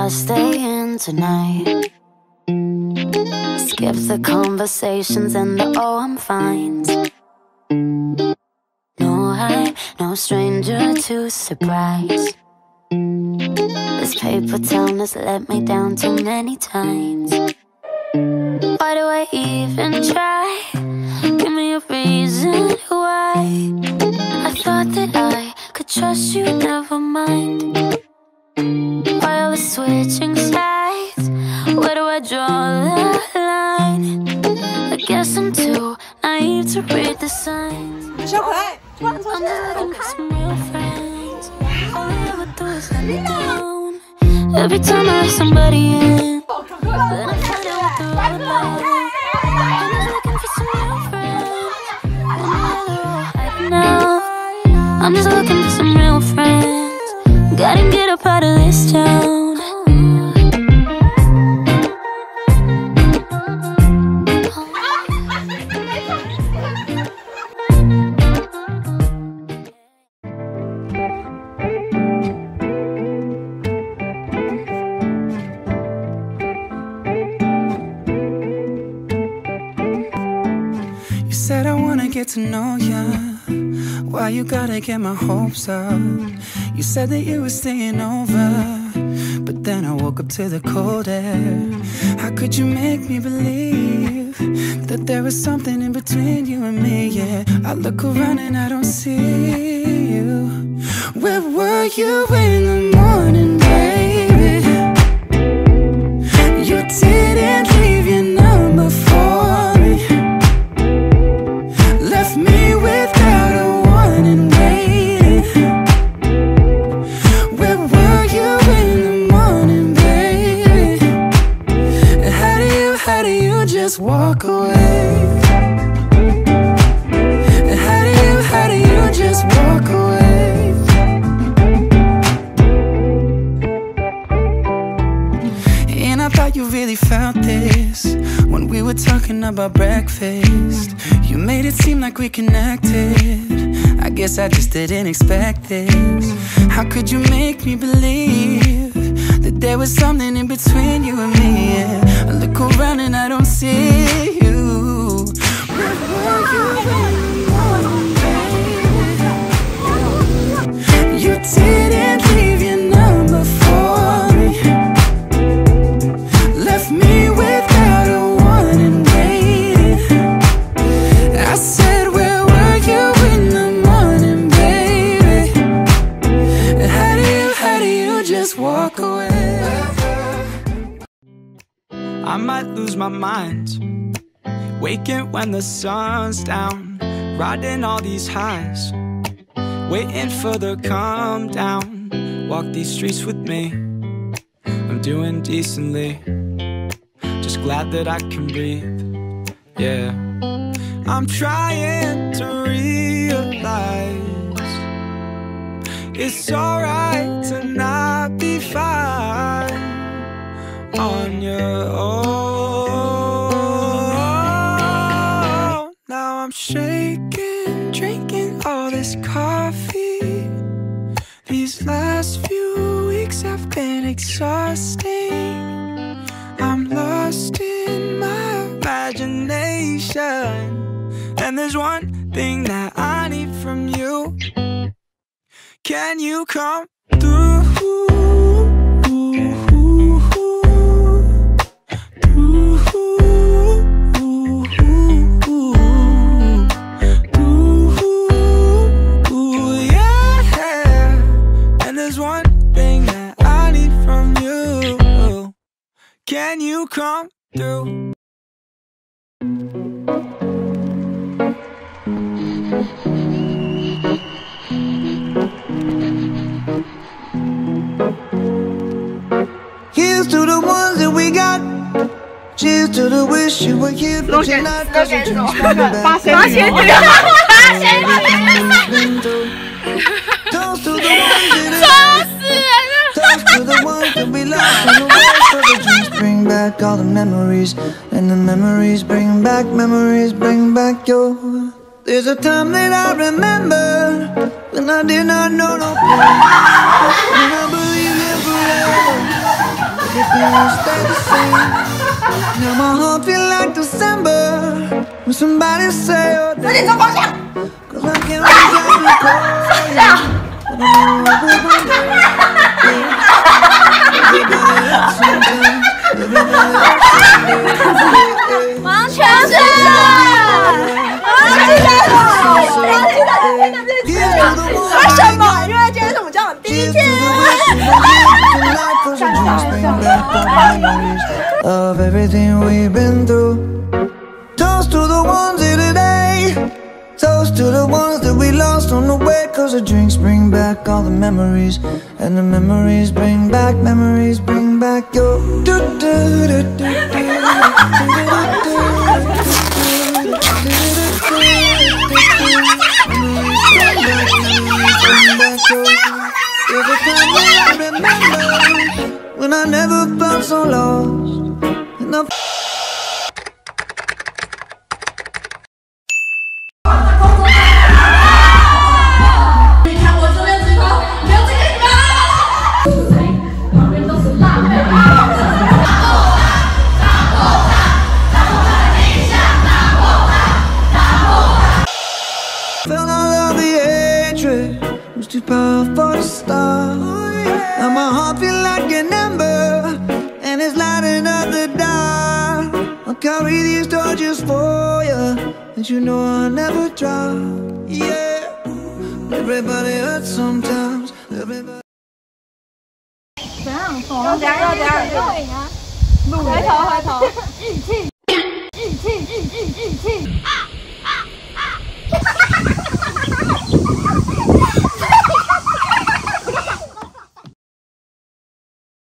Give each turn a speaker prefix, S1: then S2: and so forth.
S1: I stay in tonight? Skip the conversations and the oh I'm fine. No, I'm no stranger to surprise. This paper town has let me down too many times. Why do I even try? Give me a reason why. I thought that I could trust you, never mind. While we're switching sides, where do I draw the line? I guess I'm too naive to read the signs.
S2: 小可爱，突然出现了。
S1: Every time I let somebody in, then I find out what they're all about. I'm just looking for some real friends, and now they're all hiding out. I'm just looking for some real friends. Gotta get up out of this town.
S3: Said I wanna get to know ya. Why you gotta get my hopes up? You said that you were staying over, but then I woke up to the cold air. How could you make me believe that there was something in between you and me? Yeah, I look around and I don't see you. Where were you in the morning, baby? You didn't leave your number for me. Left me without a warning, waiting. Where were you in the morning, baby? How do you just walk away? How do you just walk away? And I thought you really felt this when we were talking about breakfast. You made it seem like we connected. I guess I just didn't expect this. How could you make me believe that there was something in between you and me? Yeah. I look around and I don't see you. Where were you in the morning, baby? You didn't leave your number for me. Left me without a warning, waiting. I said, where were you in the morning, baby? How do you just walk away? I might lose my mind, waking when the sun's down, riding all these highs, waiting for the calm down. Walk these streets with me, I'm doing decently, just glad that I can breathe, yeah. I'm trying to realize it's alright to not be fine on your own. Now I'm shaking, drinking all this coffee. These last few weeks have been exhausting. I'm lost in my imagination. And there's one thing that I need from you. Can you come through? Yeah. And there's one thing that I need from you. Can you come through?
S4: Here's to the ones that we got. Cheers to the wish you were here but you're not. 'Cause your dreams coming back.
S2: 八仙女。
S4: Toast to the ones that toast to the ones that we lost on the way. So the dreams bring back all the memories, and the memories bring back your. There's a time that I remember when I did not know no pain, when I believed in forever. won't stay the same. Now my heart feel like December when somebody say your name. Cause I can't resist the call. But I know everybody hurts sometimes. Everybody hurts sometimes.
S2: 王全是，为什么？因为今天是我们交往第一天。
S4: Of everything we've been through. Toast to the ones here today. Toast to the ones that we lost on the way. Cause the drinks bring back all the memories. And the memories bring back your Every time I remember when I never felt so lost and I felt all of the hatred was too powerful to stop. Now my heart feel like an ember, and it's lighting up the dark. I'll carry these torches for you, and you know I'll never drop. Yeah, everybody hurts sometimes. Everybody.
S2: 怎样？要怎样？回头。